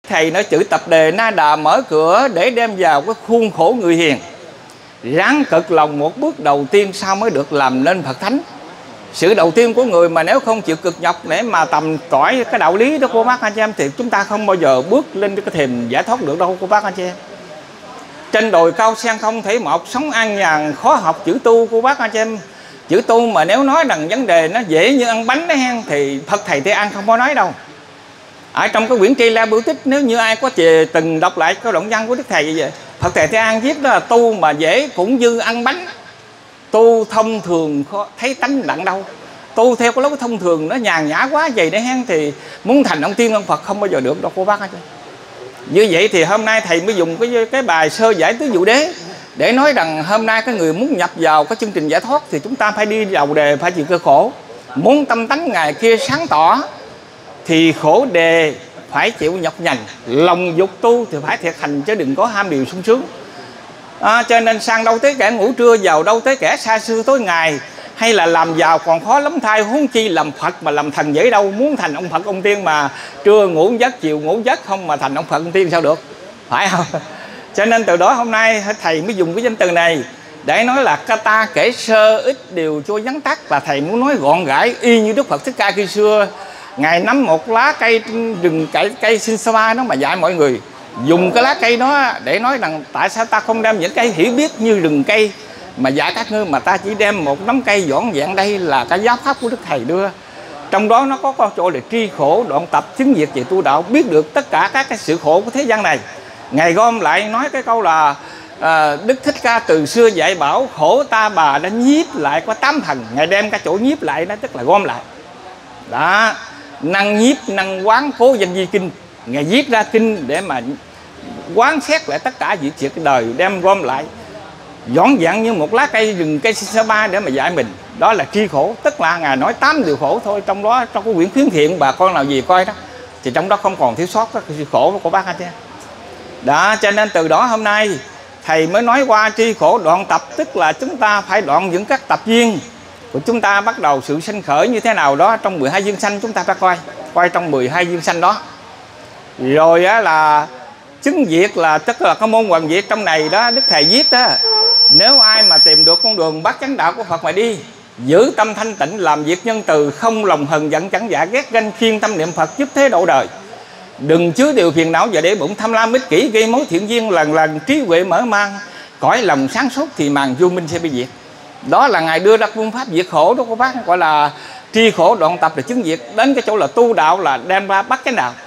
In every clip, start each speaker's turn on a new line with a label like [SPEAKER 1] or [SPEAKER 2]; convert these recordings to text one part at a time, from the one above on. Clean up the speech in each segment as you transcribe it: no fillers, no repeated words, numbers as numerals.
[SPEAKER 1] Thầy nói chữ tập đề Na Đà mở cửa để đem vào cái khuôn khổ người hiền, ráng cực lòng một bước đầu tiên sao mới được làm nên Phật Thánh. Sự đầu tiên của người mà nếu không chịu cực nhọc để mà tầm cõi cái đạo lý đó cô bác anh chị em, thì chúng ta không bao giờ bước lên cái thềm giải thoát được đâu cô bác anh chị em. Trên đồi cao sen không thể mọc, sống an nhàn khó học chữ tu cô bác anh chị em. Chữ tu mà nếu nói rằng vấn đề nó dễ như ăn bánh đấy hen, thì Phật Thầy Thế An không có nói đâu. Ở trong cái quyển Tri La Bưu Tích, nếu như ai có từng đọc lại cái đoạn văn của Đức Thầy vậy, Phật Thầy Thế An viết đó là tu mà dễ cũng như ăn bánh, tu thông thường khó thấy tánh đặng đâu. Tu theo cái lối thông thường nó nhàn nhã quá vậy đấy hen, thì muốn thành ông tiên ông Phật không bao giờ được đâu cô bác hết. Như vậy thì hôm nay thầy mới dùng cái bài sơ giải tứ diệu đế để nói rằng hôm nay cái người muốn nhập vào cái chương trình giải thoát thì chúng ta phải đi đầu đề, phải chịu cơ khổ. Muốn tâm tánh ngày kia sáng tỏ thì khổ đề phải chịu nhọc nhằn, lòng dục tu thì phải thiệt hành chứ đừng có ham điều sung sướng. Cho nên sang đâu tới kẻ ngủ trưa, vào đâu tới kẻ xa xưa tối ngày, hay là làm giàu còn khó lắm thay, huống chi làm Phật mà làm thần dễ đâu. Muốn thành ông Phật ông tiên mà trưa ngủ giấc chiều ngủ giấc không mà thành ông Phật ông tiên sao được, phải không? Cho nên từ đó hôm nay thầy mới dùng cái danh từ này để nói là ta kể sơ ít điều cho vắn tắt, là thầy muốn nói gọn gãi y như Đức Phật Thích Ca khi xưa ngài nắm một lá cây rừng cây Sinsapa nó mà dạy mọi người, dùng cái lá cây đó để nói rằng tại sao ta không đem những cây hiểu biết như rừng cây mà dạy các ngươi, mà ta chỉ đem một nắm cây dọn dẹn. Đây là cái giáo pháp của Đức Thầy đưa, trong đó nó có con chỗ là tri khổ đoạn tập chứng diệt về tu đạo, biết được tất cả các cái sự khổ của thế gian này. Ngài gom lại nói cái câu là Đức Thích Ca từ xưa dạy bảo khổ ta bà đã nhiếp lại có 8 phần. Ngài đem cái chỗ nhiếp lại đó tức là gom lại đó, năng nhiếp năng quán cố danh di kinh. Ngài viết ra kinh để mà quán xét lại tất cả việc chuyện cái đời, đem gom lại dọn dẹn như một lá cây rừng cây Sinsapa để mà dạy mình. Đó là tri khổ, tức là Ngài nói 8 điều khổ thôi. Trong đó, trong cái quyển khuyến thiện bà con nào gì coi đó, thì trong đó không còn thiếu sót các tri khổ của bác anh chị đó. Cho nên từ đó hôm nay thầy mới nói qua tri khổ đoạn tập, tức là chúng ta phải đoạn những các tập duyên của chúng ta, bắt đầu sự sinh khởi như thế nào đó trong 12 duyên sanh. Chúng ta phải coi trong 12 duyên sanh đó. Rồi á là chứng diệt, là tức là cái môn hoàn diệt trong này đó Đức Thầy viết đó, nếu ai mà tìm được con đường bát chánh đạo của Phật mà đi, giữ tâm thanh tịnh, làm việc nhân từ, không lòng hờn giận chẳng dạ ghét ganh, khiên tâm niệm Phật giúp thế độ đời, đừng chứa điều phiền não và để bụng tham lam ích kỷ, gây mối thiện duyên, lần lần trí huệ mở mang, cõi lòng sáng suốt thì màn vô minh sẽ bị diệt. Đó là Ngài đưa ra phương pháp diệt khổ đó các bác, gọi là tri khổ đoạn tập là chứng diệt. Đến cái chỗ là tu đạo là đem ra bát chánh đạo,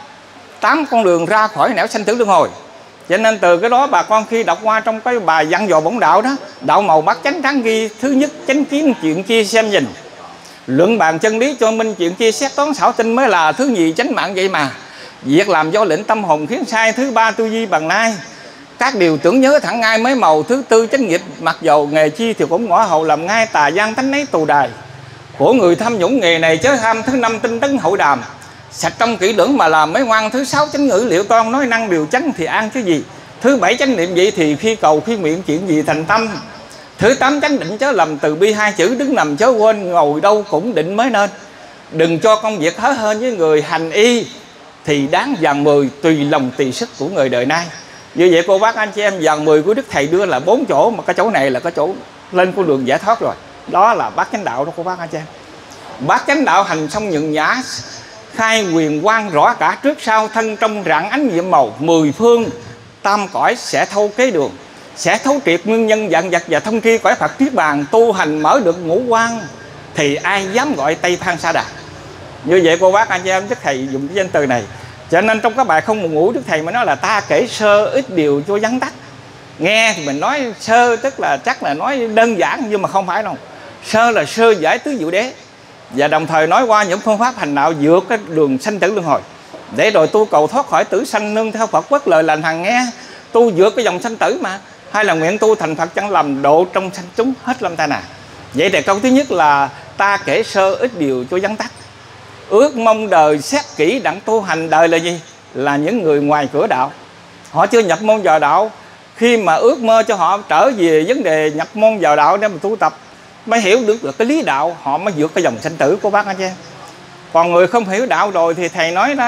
[SPEAKER 1] 8 con đường ra khỏi nẻo sanh tử luân hồi. Cho nên từ cái đó bà con khi đọc qua trong cái bài dặn dò bổn đạo đó, đạo màu bát chánh tráng ghi: thứ nhất chánh kiến chuyện chia xem nhìn, luận bàn chân lý cho minh chuyện chia xét toán xảo tinh, mới là thứ nhì chánh mạng vậy mà, việc làm do lệnh tâm hồn khiến sai, thứ ba tư duy bằng nai, các điều tưởng nhớ thẳng ngay mới màu, thứ tư chánh nghiệp mặc dầu nghề chi thì cũng ngõ hầu làm ngay, tà gian tánh nấy tù đài của người tham nhũng nghề này chớ tham, thứ năm tinh tấn hội đàm sạch trong kỹ lưỡng mà làm mới ngoan, thứ sáu chánh ngữ liệu toan nói năng điều chánh thì an chứ gì, thứ bảy chánh niệm vậy thì khi cầu khi nguyện chuyện gì thành tâm, thứ tám chánh định chớ lầm từ bi hai chữ, đứng nằm chớ quên ngồi đâu cũng định mới nên, đừng cho công việc hớ hên với người hành y thì đáng vàng 10 tùy lòng tùy sức của người đời nay. Như vậy cô bác anh chị em, vàng 10 của Đức Thầy đưa là 4 chỗ, mà cái chỗ này là cái chỗ lên con đường giải thoát rồi. Đó là bát chánh đạo đó cô bác anh chị em. Bát chánh đạo hành xong nhường nhã, khai quyền quang rõ cả trước sau, thân trong rạng ánh nhiệm màu, 10 phương tam cõi sẽ thâu kế đường, sẽ thấu triệt nguyên nhân vạn vật và thông tri cõi Phật niết bàn, tu hành mở được ngũ quan thì ai dám gọi Tây Phan Sa Đà. Như vậy cô bác anh chị em, Đức Thầy dùng cái danh từ này. Cho nên trong các bài không buồn ngủ, Đức Thầy mới nói là ta kể sơ ít điều cho vắn tắt. Nghe thì mình nói sơ tức là chắc là nói đơn giản, nhưng mà không phải đâu. Sơ là sơ giải tứ diệu đế, và đồng thời nói qua những phương pháp hành đạo vượt cái đường sanh tử luân hồi, để rồi tu cầu thoát khỏi tử sanh, nương theo Phật bất lời lành hằng nghe, tu vượt cái dòng sanh tử mà, hay là nguyện tu thành Phật chẳng lầm, độ trong sanh chúng hết lâm tai nạn. Vậy thì câu thứ nhất là ta kể sơ ít điều cho vắn tắt. Ước mong đời xét kỹ đặng tu hành. Đời là gì? Là những người ngoài cửa đạo, họ chưa nhập môn vào đạo. Khi mà ước mơ cho họ trở về vấn đề nhập môn vào đạo để mà tu tập, mới hiểu được cái lý đạo, họ mới vượt cái dòng sanh tử của bác anh chị em. Còn người không hiểu đạo rồi thì thầy nói đó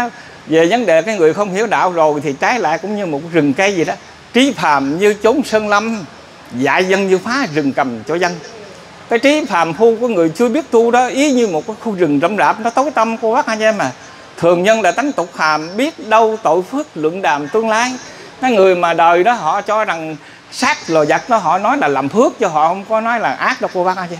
[SPEAKER 1] Về vấn đề cái người không hiểu đạo rồi thì trái lại cũng như một rừng cây gì đó. Trí phàm như chốn sơn lâm, dạy dân như phá rừng cầm cho dân. Cái trí phàm phu của người chưa biết tu đó ý như một cái khu rừng rậm rạp, nó tối tăm cô bác anh em mà. Thường nhân là tánh tục phàm, biết đâu tội phước luận đàm tương lai. Cái người mà đời đó họ cho rằng sát lò giặc đó, họ nói là làm phước cho họ, không có nói là ác đâu cô bác anh em.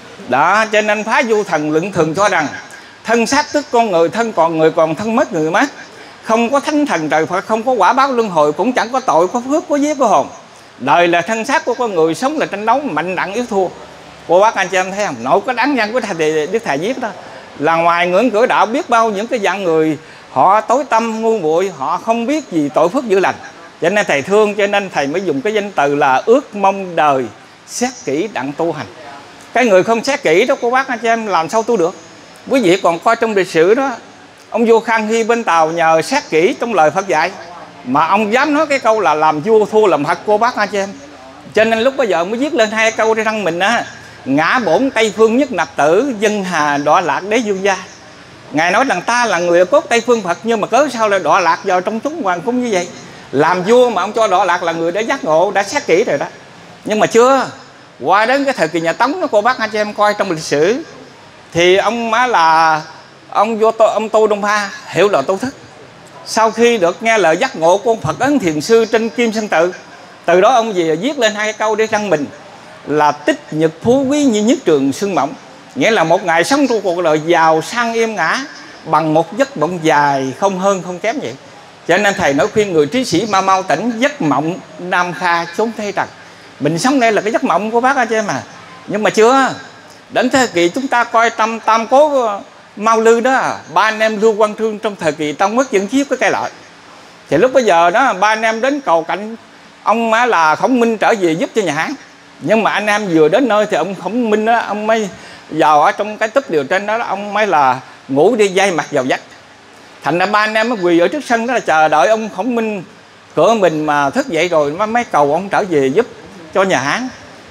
[SPEAKER 1] Đó, cho nên Phá Du Thần luận thường cho rằng thân xác tức con người, thân còn người còn thân mất người mất. Không có thánh thần trời Phật, không có quả báo luân hồi, cũng chẳng có tội, có phước, có giết, có hồn. Đời là thân xác của con người, sống là tranh đấu mạnh nặng yếu thua. Cô bác anh chị em thấy không? Nội có đáng nhân của Đức Thầy viết đó là ngoài ngưỡng cửa đạo biết bao những cái dạng người họ tối tâm ngu muội, họ không biết gì tội phước dữ lành. Cho nên Thầy thương, cho nên Thầy mới dùng cái danh từ là ước mong đời xét kỹ đặng tu hành. Cái người không xét kỹ đó cô bác anh chị em làm sao tu được? Quý vị còn coi trong lịch sử đó, ông vua Khang Hy bên Tàu nhờ xét kỹ trong lời Phật dạy mà ông dám nói cái câu là làm vua thua làm Phật cô bác anh chị em. Cho nên lúc bây giờ mới viết lên hai câu để răng mình á: ngã bổn Tây Phương nhất nạp tử, dân hà đọa lạc đế dương gia. Ngài nói rằng ta là người cốt Tây Phương Phật, nhưng mà cớ sao lại đọa lạc vào trong chúng hoàng cung như vậy? Làm vua mà ông cho đọa lạc là người đã giác ngộ, đã xét kỹ rồi đó. Nhưng mà chưa, qua đến cái thời kỳ nhà Tống đó cô bác anh chị em coi trong lịch sử thì ông má là ông Tô Đông Pha hiểu là tu thức. Sau khi được nghe lời giác ngộ của ông Phật Ấn Thiền Sư trên Kim Sơn Tự, từ đó ông về viết lên hai câu để răng mình là tích nhật phú quý như nhất trường sương mộng. Nghĩa là một ngày sống trong cuộc đời giàu sang im ngã bằng một giấc mộng dài, không hơn không kém vậy. Cho nên Thầy nói khuyên người trí sĩ mau mau tỉnh, giấc mộng nam kha chốn thế trần. Mình sống đây là cái giấc mộng của bác anh chị em mà. Nhưng mà chưa đến thời kỳ chúng ta coi tam cố Mao Lư đó, ba anh em Lưu Quang Trương trong thời kỳ Tông Mất Dân Chiết cái cây lợi. Thì lúc bây giờ đó ba anh em đến cầu cạnh ông má là Khổng Minh trở về giúp cho nhà Hán. Nhưng mà anh em vừa đến nơi thì ông Khổng Minh đó, ông mới vào ở trong cái túp điều trên đó, ông mới là ngủ đi dây mặt vào vách. Thành ra ba anh em mới quỳ ở trước sân đó là chờ đợi ông Khổng Minh cửa mình mà thức dậy rồi mới cầu ông trở về giúp cho nhà Hán.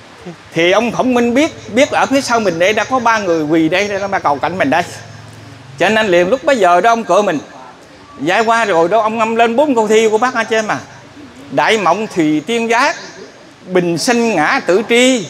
[SPEAKER 1] Thì ông Khổng Minh biết là ở phía sau mình đây đã có ba người quỳ đây mà cầu cạnh mình đây. Cho nên liền lúc bấy giờ đó ông cựa mình giải qua rồi đó, ông ngâm lên 4 câu thi của bác anh chị em mà: đại mộng thùy tiên giác, bình sinh ngã tử tri,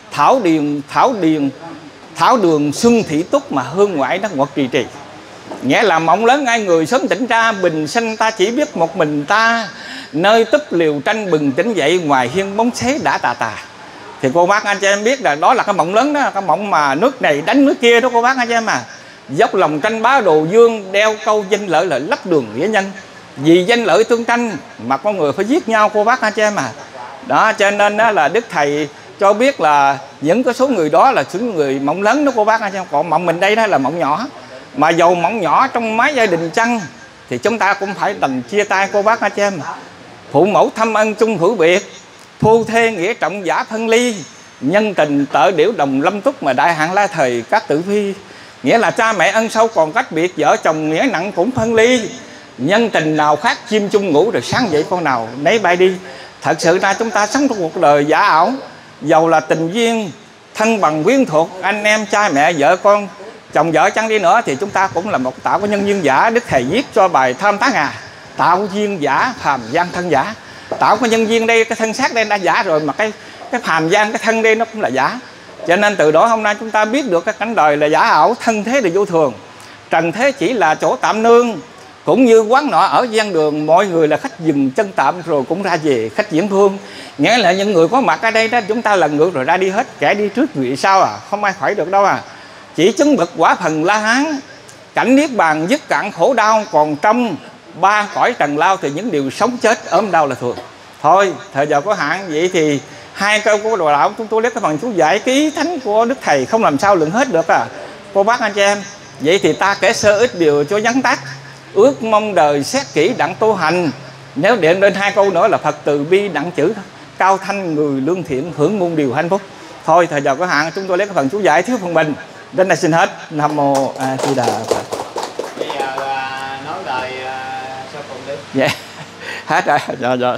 [SPEAKER 1] thảo đường xuân thị túc, mà hương ngoại nó ngọt trì trì. Nghĩa là mộng lớn ai người sớm tỉnh ra, bình sinh ta chỉ biết một mình ta, nơi túp liều tranh bừng tỉnh dậy, ngoài hiên bóng xế đã tà tà. Thì cô bác anh chị em biết là đó là cái mộng lớn đó, cái mộng mà nước này đánh nước kia đó cô bác anh chị em mà. Dốc lòng tranh bá đồ dương, đeo câu danh lợi là lấp đường nghĩa nhân. Vì danh lợi tương tranh mà con người phải giết nhau cô bác anh chị em mà. Đó, cho nên đó là Đức Thầy cho biết là những cái số người đó là những người mộng lớn đó cô bác anh chị em. Còn mộng mình đây đó là mộng nhỏ. Mà dầu mộng nhỏ trong mái gia đình chăng thì chúng ta cũng phải đành chia tay cô bác anh chị em. Phụ mẫu thăm ân chung hữu biệt, phu thê nghĩa trọng giả phân ly, nhân tình tợ điểu đồng lâm túc, mà đại hạn la thời các tử phi. Nghĩa là cha mẹ ân sâu còn cách biệt, vợ chồng nghĩa nặng cũng phân ly. Nhân tình nào khác chim chung ngủ, rồi sáng dậy con nào nấy bay đi. Thật sự ra chúng ta sống trong cuộc đời giả ảo. Dầu là tình duyên, thân bằng quyến thuộc, anh em, cha mẹ, vợ con, chồng vợ chăng đi nữa, thì chúng ta cũng là một tạo của nhân duyên giả. Đức Thầy viết cho bài Tham Tá Ngà: tạo duyên giả, phàm gian thân giả. Tạo cái nhân duyên đây, cái thân xác đây đã giả rồi, mà cái phàm gian, cái thân đây nó cũng là giả. Cho nên từ đó hôm nay chúng ta biết được cái cảnh đời là giả ảo, thân thế là vô thường, trần thế chỉ là chỗ tạm nương. Cũng như quán nọ ở gian đường, mọi người là khách dừng chân tạm rồi cũng ra về, khách diễn phương. Nghĩa là những người có mặt ở đây đó, chúng ta lần ngược rồi ra đi hết, kẻ đi trước vị sau à, không ai khỏi được đâu à. Chỉ chứng bậc quả phần La Hán, cảnh niết bàn dứt cạn khổ đau, còn trong ba cõi trần lao thì những điều sống chết ốm đau là thường. Thôi thời giờ có hạn, vậy thì hai câu của Đồ Đạo chúng tôi lấy cái phần chú giải cái ý thánh của Đức Thầy không làm sao lượng hết được à cô bác anh chị em. Vậy thì ta kể sơ ít điều cho vắn tắt: ước mong đời xét kỹ đặng tu hành. Nếu điện lên hai câu nữa là Phật từ bi đặng chữ cao thanh, người lương thiện hưởng muôn điều hạnh phúc. Thôi thời giờ có hạn, chúng tôi lấy cái phần chú giải thiếu phần mình. Đến đây xin hết. Nam mô A Di Đà Phật.
[SPEAKER 2] Bây giờ nói lời sau cùng đi.
[SPEAKER 1] Dạ hết rồi. Rồi.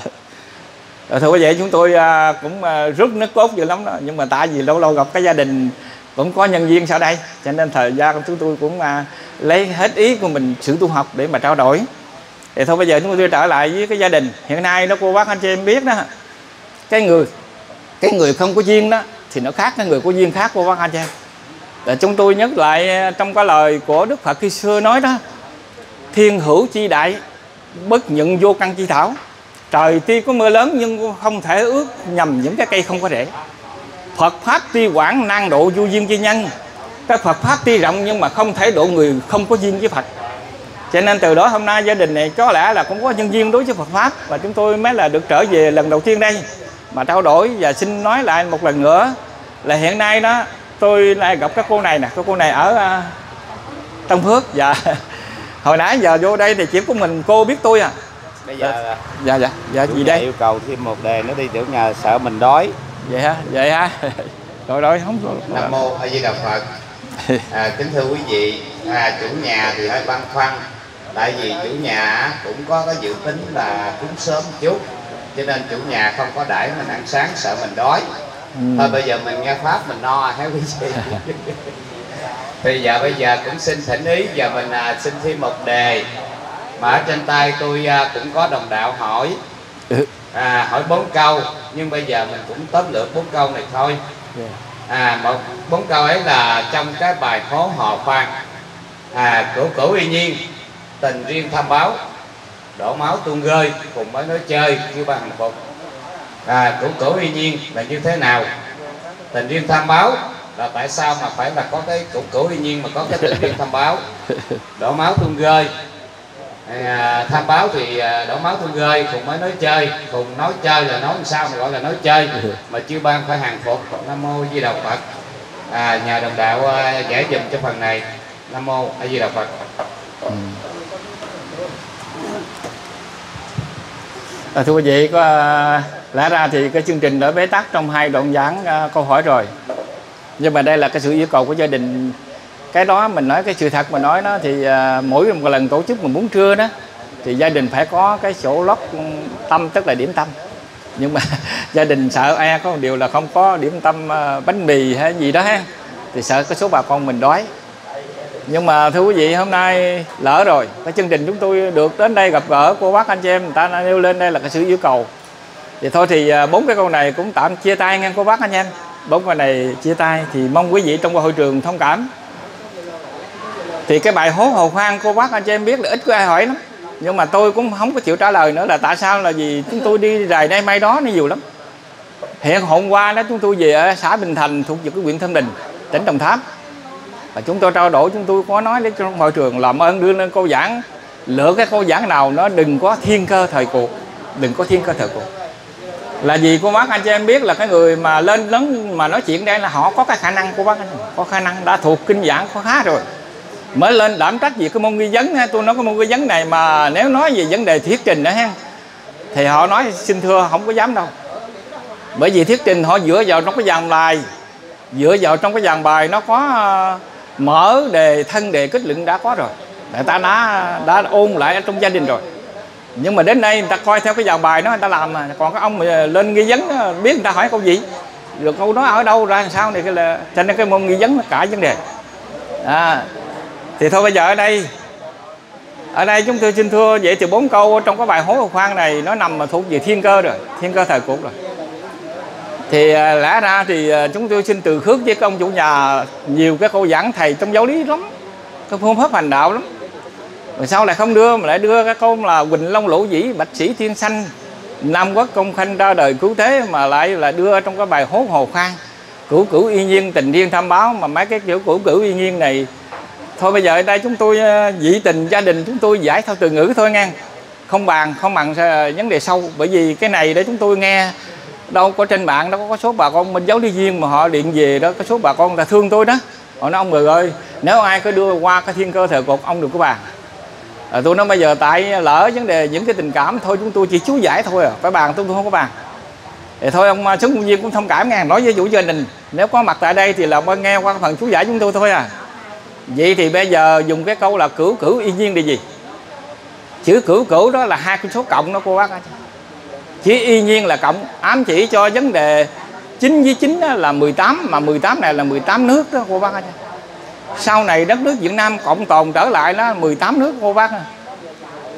[SPEAKER 1] Thưa quý vị, chúng tôi cũng rút nước cốt dữ lắm đó. Nhưng mà tại vì lâu lâu gặp cái gia đình cũng có nhân viên sau đây, cho nên thời gian của chúng tôi cũng lấy hết ý của mình sự tu học để mà trao đổi. Thì thôi bây giờ chúng tôi trở lại với cái gia đình hiện nay đó, cô bác anh chị em biết đó, cái người không có duyên đó thì nó khác, cái người có duyên khác cô bác anh chị em. Để chúng tôi nhắc lại trong cái lời của Đức Phật khi xưa nói đó: thiên hữu chi đại, bất nhận vô căn chi thảo. Trời tuy có mưa lớn nhưng không thể ướt nhầm những cái cây không có rễ. Phật pháp tuy quảng, nan độ vô duyên chi nhân. Cái Phật pháp tuy rộng nhưng mà không thể độ người không có duyên với Phật. Cho nên từ đó hôm nay gia đình này có lẽ là cũng có nhân duyên đối với Phật pháp, và chúng tôi mới là được trở về lần đầu tiên đây mà trao đổi. Và xin nói lại một lần nữa là hiện nay đó tôi lại gặp các cô này nè, các cô này ở Tân Phước. Và hồi nãy giờ vô đây thì chỉ có mình cô biết tôi à.
[SPEAKER 2] Bây giờ
[SPEAKER 1] dạ gì đây?
[SPEAKER 2] yêu cầu thêm một đề nữa đi, tiểu nhà sợ mình đói.
[SPEAKER 1] Vậy ha. Rồi không.
[SPEAKER 2] Nam mô A Di Đà Phật. Kính thưa quý vị, chủ nhà thì hơi băn khoăn, tại vì chủ nhà cũng có cái dự tính là cúng sớm chút, cho nên chủ nhà không có đãi mình ăn sáng, sợ mình đói. Thôi bây giờ mình nghe pháp mình no hả quý vị. Thì bây giờ cũng xin thỉnh ý, giờ mình xin thêm một đề mà ở trên tay tôi cũng có đồng đạo hỏi, hỏi 4 câu, nhưng bây giờ mình cũng tóm lược 4 câu này thôi. 4 câu ấy là trong cái bài Hố Hò Khoan. Cửu cửu y nhiên, tình riêng tham báo, đổ máu tuôn rơi, cùng mới nói chơi như ba hạnh phục. Cửu cửu y nhiên là như thế nào? Tình riêng tham báo là tại sao mà phải là có cái cửu cửu y nhiên mà có cái tình riêng tham báo? Đổ máu tuôn rơi, tham báo thì đổ máu tuôn rơi, cùng mới nói chơi. Cùng nói chơi là nói làm sao mà gọi là nói chơi mà chư ban phải hàng phục. Nam mô Di Đà Phật. Nhà đồng đạo giải dùm cho phần này. Nam mô A Di Đà Phật.
[SPEAKER 1] Thưa quý vị, lẽ ra thì cái chương trình đã bế tắc trong 2 đoạn giảng câu hỏi rồi, nhưng mà đây là cái sự yêu cầu của gia đình. Cái đó mình nói cái sự thật mà nói đó thì mỗi một lần tổ chức mình muốn trưa đó thì gia đình phải có cái chỗ lót tâm, tức là điểm tâm. Nhưng mà gia đình sợ có một điều là không có điểm tâm bánh mì hay gì đó ha, thì sợ cái số bà con mình đói. Nhưng mà thưa quý vị, hôm nay lỡ rồi, cái chương trình chúng tôi được đến đây gặp gỡ cô bác anh chị em, người ta đã nêu lên đây là cái sự yêu cầu. Thì thôi thì 4 cái câu này cũng tạm chia tay nghe cô bác anh em. 4 câu này chia tay thì mong quý vị trong hội trường thông cảm. Thì cái bài Hố Hò Khoan cô bác anh chị em biết là ít có ai hỏi lắm, nhưng mà tôi cũng không có chịu trả lời nữa là tại sao, là vì chúng tôi đi rày đây may đó nó nhiều lắm. Hiện hôm qua đó chúng tôi về ở xã Bình Thành thuộc về cái huyện Thanh Bình, tỉnh Đồng Tháp, và chúng tôi trao đổi, chúng tôi có nói đến trong hội trường làm ơn đưa lên câu giảng, lựa cái câu giảng nào nó đừng có thiên cơ thời cuộc, đừng có thiên cơ thời cuộc. Là vì cô bác anh chị em biết là cái người mà lên lớn mà nói chuyện đây là họ có cái khả năng, cô bác anh có khả năng đã thuộc kinh giảng có khá rồi, mới lên đảm trách về cái môn nghi vấn. Tôi nói cái môn nghi vấn này mà nếu nói về vấn đề thuyết trình đó ha, thì họ nói xin thưa không có dám đâu, bởi vì thuyết trình họ dựa vào trong cái dàn bài, dựa vào trong cái dàn bài nó có mở đề, thân đề, kết luận đã có rồi, người ta đã ôn lại ở trong gia đình rồi. Nhưng mà đến đây người ta coi theo cái dàn bài đó người ta làm, mà còn cái ông mà lên nghi vấn đó, biết người ta hỏi câu gì được câu đó ở đâu ra làm sao này, cái là cho nên cái môn nghi vấn nó cả vấn đề. Thì thôi bây giờ ở đây chúng tôi xin thưa vậy thì 4 câu trong cái bài Hố Hò Khoan này nó nằm mà thuộc về thiên cơ rồi, thiên cơ thời cuộc rồi. Thì lẽ ra thì chúng tôi xin từ khước với công chủ nhà nhiều cái câu giảng thầy trong giáo lý lắm, cái phương pháp hành đạo lắm, rồi sao lại không đưa mà lại đưa cái câu là Quỳnh Long Lỗ Vĩ, Bạch Sĩ Thiên Sanh, Nam Quốc Công Khanh ra đời cứu thế, mà lại là đưa trong cái bài Hố Hò Khoan, cửu cửu y nhiên, tình riêng tham báo. Mà mấy cái kiểu cửu cửu y nhiên này thôi bây giờ ở đây chúng tôi dị tình gia đình chúng tôi giải theo từ ngữ thôi nghe, không bằng vấn đề sâu. Bởi vì cái này để chúng tôi nghe đâu có trên mạng, đâu có số bà con bên giáo lý viên mà họ điện về đó, có số bà con là thương tôi đó, họ nói ông người ơi, nếu ai có đưa qua cái thiên cơ thời cuộc ông đừng có bàn. Tôi nói bây giờ tại lỡ vấn đề những cái tình cảm thôi chúng tôi chỉ chú giải thôi phải bàn tôi không có bàn. Thì thôi ông Sướng Công Viên cũng thông cảm nghe, nói với chủ gia đình nếu có mặt tại đây thì là nghe qua phần chú giải chúng tôi thôi à. Vậy thì bây giờ dùng cái câu là cửu cửu y nhiên là gì? Chữ cửu cửu đó là 2 con số cộng đó cô bác. Chữ y nhiên là cộng, ám chỉ cho vấn đề 9 với 9 là 18, mà 18 này là 18 nước đó cô bác. Sau này đất nước Việt Nam cộng tồn trở lại đó 18 nước cô bác.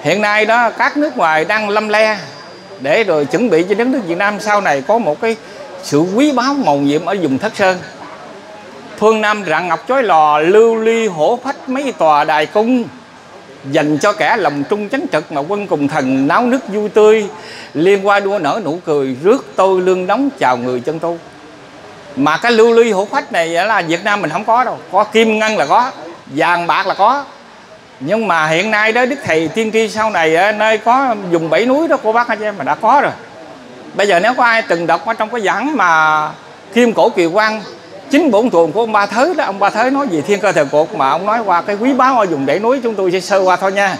[SPEAKER 1] Hiện nay đó các nước ngoài đang lâm le để rồi chuẩn bị cho đất nước Việt Nam sau này có một cái sự quý báu mầu nhiệm ở vùng Thất Sơn. Phương Nam rạng ngọc chói lò, lưu ly hổ phách mấy tòa đài cung, dành cho kẻ lòng trung chánh trực mà quân cùng thần náo nức vui tươi, liên qua đua nở nụ cười, rước tôi lương đóng chào người chân tu. Mà cái lưu ly hổ phách này là Việt Nam mình không có đâu. Có kim ngân là có, vàng bạc là có. Nhưng mà hiện nay đó Đức Thầy tiên tri sau này nơi có vùng 7 núi đó cô bác anh em mà đã có rồi. Bây giờ nếu có ai từng đọc ở trong cái giảng mà Kim Cổ Kỳ Quan chính bổn tuồng của ông Ba Thới đó, ông Ba Thới nói về thiên cơ thời cuộc mà ông nói qua cái quý báu ở vùng 7 núi, chúng tôi sẽ sơ qua thôi nha.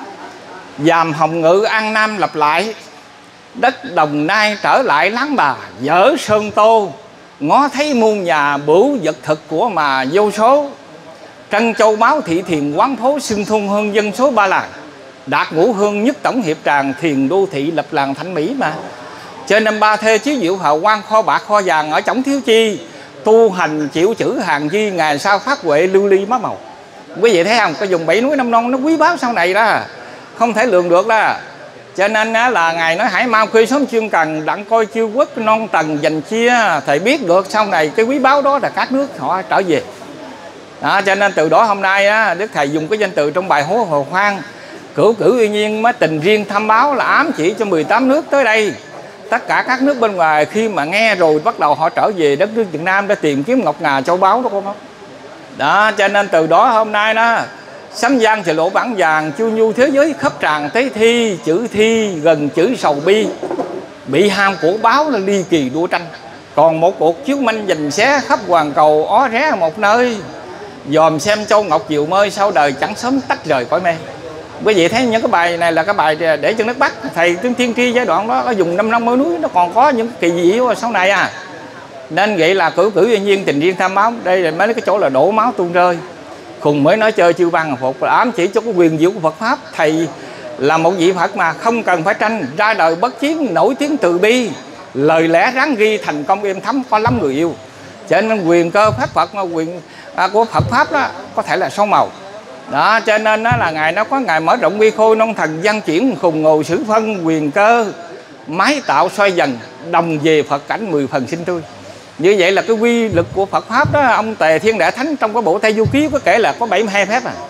[SPEAKER 1] Dàm Hồng Ngự An Nam lập lại, đất Đồng Nai trở lại láng bà, dở sơn tô, ngó thấy muôn nhà bửu vật thực của mà vô số. Trân châu báo thị thiền quán phố, xưng thôn hơn dân số 3 làng, đạt ngũ hương nhất tổng hiệp tràng, thiền đô thị lập làng Thạnh Mỹ mà. Trên năm Ba Thê chí diệu hào quang, kho bạc kho vàng ở chổng thiếu chi, tu hành chịu chữ hàng di, ngày sau phát huệ lưu ly má màu. Quý vị thấy không, cái vùng 7 núi Năm Non nó quý báu sau này đó, không thể lường được đó. Cho nên là Ngài nói hãy mau khi sớm chuyên cần, đặng coi chiêu quốc non tầng dành chia. Thầy biết được sau này cái quý báu đó là các nước họ trở về đó. Cho nên từ đó hôm nay á, Đức Thầy dùng cái danh từ trong bài Hố Hồ Khoan, cửu cửu uy nhiên mới tình riêng thăm báo, là ám chỉ cho 18 nước tới đây. Tất cả các nước bên ngoài khi mà nghe rồi bắt đầu họ trở về đất nước Việt Nam để tìm kiếm ngọc ngà châu báu đó con không? Đó, cho nên từ đó hôm nay đó sấm giang thì lộ bản vàng, chu nhu thế giới khắp tràn tế thi, chữ thi gần chữ sầu bi, bị ham của báo là ly kỳ đua tranh. Còn một cuộc chiếu manh giành xé khắp hoàn cầu, ó ré một nơi, dòm xem châu ngọc diệu mơi, sau đời chẳng sớm tách rời cõi mê. Quý vị thấy những cái bài này là cái bài để cho nước Bắc. Thầy Tương Thiên Tri giai đoạn đó ở vùng Năm Non Mới Núi nó còn có những kỳ dị ở sau này à. Nên vậy là cửu cửu yên nhiên tình riêng tham máu. Đây là mấy cái chỗ là đổ máu tuôn rơi. Khùng mới nói chơi chiêu văn phục, là ám chỉ cho cái quyền diệu của Phật Pháp. Thầy là một vị Phật mà không cần phải tranh, ra đời bất chiến, nổi tiếng từ bi, lời lẽ ráng ghi, thành công êm thấm, có lắm người yêu. Cho nên quyền cơ pháp Phật, quyền của Phật Pháp đó có thể là sâu màu đó. Cho nên đó là Ngài nó có Ngài mở rộng quy khôi, non thần văn chuyển, khùng ngồi sử phân, quyền cơ mái tạo xoay dần, đồng về Phật cảnh 10 phần sinh tươi. Như vậy là cái quy lực của Phật Pháp đó. Ông Tề Thiên Đại Thánh trong cái bộ Tây Du Ký có kể là có 72 phép à.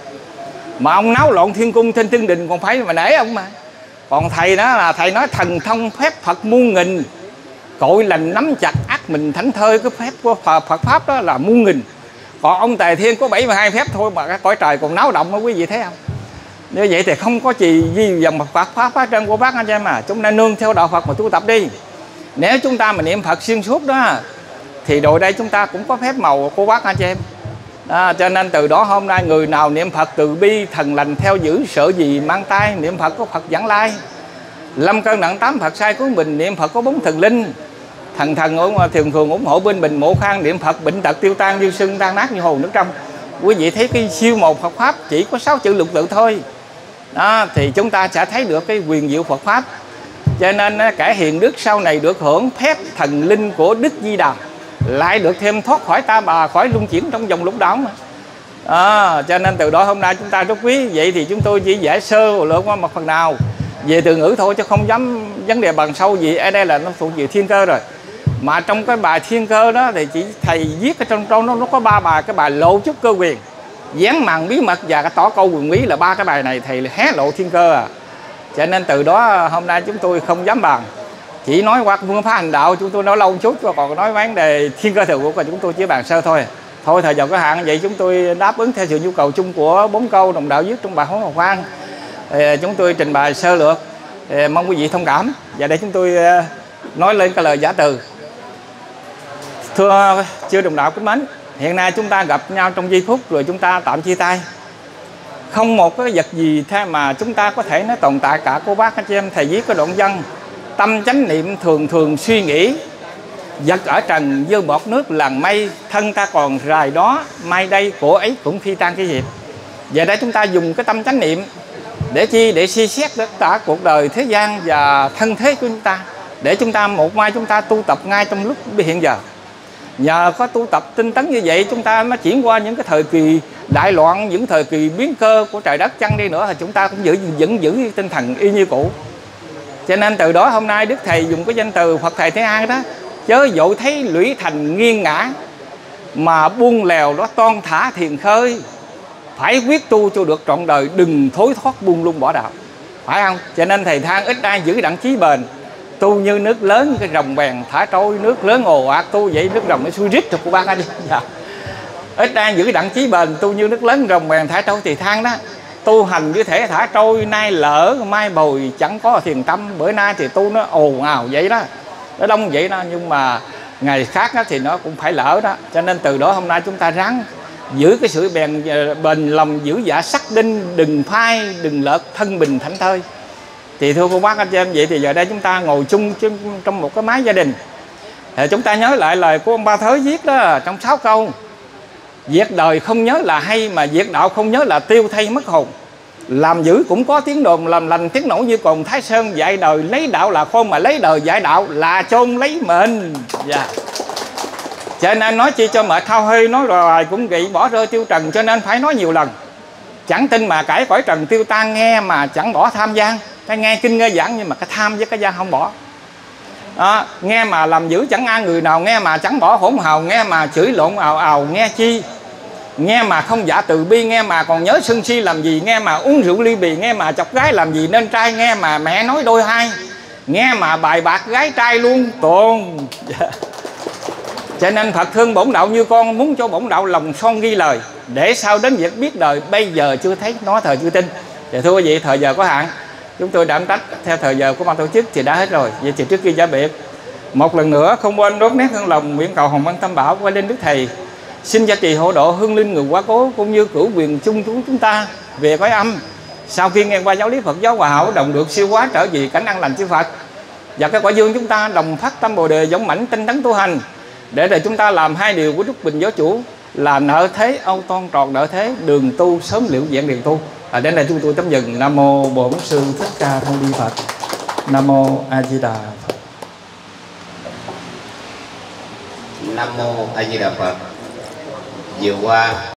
[SPEAKER 1] Mà ông náo loạn thiên cung trên thiên đình còn phải mà nể ông mà. Còn thầy đó là thầy nói thần thông phép Phật muôn nghìn, cội lành nắm chặt ác mình thánh thơi. Cái phép của Phật Pháp đó là muôn nghìn. Còn ông Tề Thiên có 72 phép thôi mà cái cõi trời còn náo động đó, quý vị thấy không? Như vậy thì không có gì dòng Phật Pháp hết trơn của bác anh em mà. Chúng ta nương theo đạo Phật mà tu tập đi. Nếu chúng ta mà niệm Phật xuyên suốt đó thì đội đây chúng ta cũng có phép màu của bác anh em đó. Cho nên từ đó hôm nay người nào niệm Phật từ bi, thần lành theo giữ, sợ gì mang tay. Niệm Phật có Phật giảng lai, 5 cân nặng 8 Phật sai của mình. Niệm Phật có 4 thần linh, thần thường thường ủng hộ bên mình mộ khang. Niệm Phật bệnh tật tiêu tan, như sưng tan nát như hồ nước trong. Quý vị thấy cái siêu màu Phật Pháp chỉ có 6 chữ lục tự thôi đó, thì chúng ta sẽ thấy được cái quyền diệu Phật Pháp. Cho nên kẻ hiền đức sau này được hưởng phép thần linh của Đức Di Đà, lại được thêm thoát khỏi ta bà, khỏi luân chuyển trong dòng lục đạo mà. Cho nên từ đó hôm nay chúng ta rất quý. Vậy thì chúng tôi chỉ giải sơ lược qua một phần nào về từ ngữ thôi, chứ không dám vấn đề bằng sâu gì. Ở đây là nó thuộc về thiên cơ rồi. Mà trong cái bài thiên cơ đó thì chỉ thầy viết ở trong nó có 3 bài. Cái bài lộ chút cơ quyền, dán màn bí mật và cái tỏ câu quyền quý là 3 cái bài này thầy hé lộ thiên cơ à. Cho nên từ đó hôm nay chúng tôi không dám bàn, chỉ nói qua phương pháp hành đạo chúng tôi nói lâu một chút, còn nói vấn đề thiên cơ thời cuộc là chúng tôi chỉ bàn sơ thôi. Thôi thời giờ có hạn, vậy chúng tôi đáp ứng theo sự nhu cầu chung của 4 câu đồng đạo viết trong bài Hố Hồ Khoan. Chúng tôi trình bày sơ lược, mong quý vị thông cảm. Và để chúng tôi nói lên cái lời giả từ. Thưa chư đồng đạo kính mến, hiện nay chúng ta gặp nhau trong giây phút rồi chúng ta tạm chia tay. Không một cái vật gì thế mà chúng ta có thể nó tồn tại cả. Cô bác anh chị em, thầy viết cái đoạn văn: tâm chánh niệm thường thường suy nghĩ, vật ở trần dơ bọt nước làng mây, thân ta còn rài đó, mai đây cổ ấy cũng phi tan cái diệp. Vậy đó chúng ta dùng cái tâm chánh niệm để chi? Để suy xét tất cả cuộc đời thế gian và thân thế của chúng ta, để chúng ta một mai chúng ta tu tập ngay trong lúc hiện giờ. Nhờ có tu tập tinh tấn như vậy, chúng ta mới chuyển qua những cái thời kỳ đại loạn, những thời kỳ biến cơ của trời đất chăng đi nữa thì chúng ta cũng vẫn giữ tinh thần y như cũ. Cho nên từ đó hôm nay Đức Thầy dùng cái danh từ Phật Thầy Thế An đó: chớ vội thấy lũy thành nghiêng ngã, mà buông lèo đó toan thả thiền khơi. Phải quyết tu cho được trọn đời, đừng thối thoát buông lung bỏ đạo. Phải không? Cho nên Thầy than ít ai giữ đặng chí bền. Tu như nước lớn, cái rồng bèn thả trôi. Nước lớn ồ ạt tu vậy, nước rồng nó xuôi rít rồi của bác anh. Ít ai giữ đặng chí bền, tu như nước lớn rồng bèn thả trôi. Thì than đó: tu hành như thể thả trôi, nay lỡ mai bồi chẳng có thiền tâm. Bữa nay thì tu nó ồn ào vậy đó, nó đông vậy đó, nhưng mà ngày khác đó thì nó cũng phải lỡ đó. Cho nên từ đó hôm nay chúng ta ráng giữ cái sự bền lòng, giữ dạ sắc đinh, đừng phai, đừng lợt thân bình thảnh thơi. Thì thưa cô bác anh chị em, vậy thì giờ đây chúng ta ngồi chung trong một cái mái gia đình, thì chúng ta nhớ lại lời của ông Ba Thới viết đó trong 6 câu: việc đời không nhớ là hay, mà việc đạo không nhớ là tiêu thay mất hồn. Làm dữ cũng có tiếng đồn, làm lành tiếng nổ như cồn Thái Sơn. Dạy đời lấy đạo là khôn, mà lấy đời dạy đạo là chôn lấy mệnh. Dạ. Cho nên nói chi cho mệt thao hơi, nói rồi cũng gậy bỏ rơi tiêu trần. Cho nên phải nói nhiều lần: chẳng tin mà cải cõi trần tiêu tan, nghe mà chẳng bỏ tham gian. Cái nghe kinh nghe giảng, nhưng mà cái tham với cái gian không bỏ đó. Nghe mà làm dữ chẳng an người nào, nghe mà chẳng bỏ hỗn hào, nghe mà chửi lộn ào ào nghe chi. Nghe mà không dạ từ bi, nghe mà còn nhớ sân si làm gì. Nghe mà uống rượu ly bì, nghe mà chọc gái làm gì nên trai. Nghe mà mẹ nói đôi hai, nghe mà bài bạc gái trai luôn tồn. Cho nên Phật thương bổn đạo như con, muốn cho bổn đạo lòng son ghi lời, để sau đến việc biết đời bây giờ chưa thấy, nói thời chưa tin. Thì thưa quý vị, thời giờ có hạn, chúng tôi đảm trách theo thời giờ của ban tổ chức thì đã hết rồi. Vậy thì trước khi giả biệt, một lần nữa không quên đốt nét hương lòng nguyện cầu hồng ân tam bảo qua lên Đức Thầy, xin gia trì hộ độ hương linh người quá cố, cũng như cửu quyền chung chúng ta về cõi âm. Sau khi nghe qua giáo lý Phật giáo Hòa Hảo, đồng được siêu hóa trở về cảnh an lành chư Phật, và cái quả dương chúng ta đồng phát tâm Bồ đề, dũng mãnh tinh tấn tu hành, để rồi chúng ta làm hai điều của Đức Bình Giáo Chủ là nợ thế âu toan tròn nợ thế, đường tu sớm liễu dạng đường tu. Đến đây chúng tôi tấm dừng. Nam mô Bổn Sư Thích Ca Mâu Ni Phật. Nam mô A Di Đà Phật.
[SPEAKER 2] Nam mô A Di Đà Phật. Vừa qua